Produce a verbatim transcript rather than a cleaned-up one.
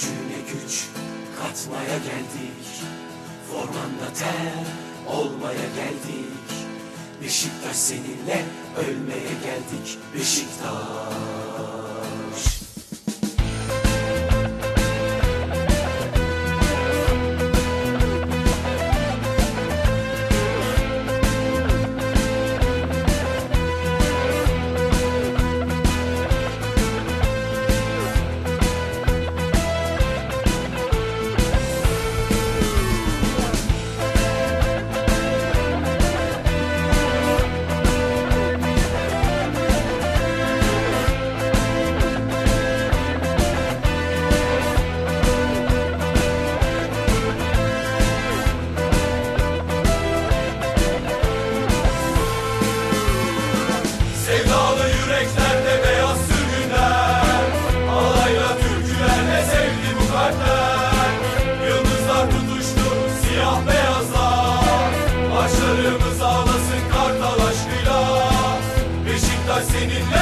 gücüne güç katmaya geldik. Formanda ter olmaya geldik. Beşiktaş seninle ölmeye geldik. Beşiktaş. Sevdalı yüreklerde beyaz sürgünler, alayla türkülerle sevdi bu kalpler. Yıldızlar tutuştu siyah beyazlar, başlarımız ağlasın kartal aşkıyla. Beşiktaş seninle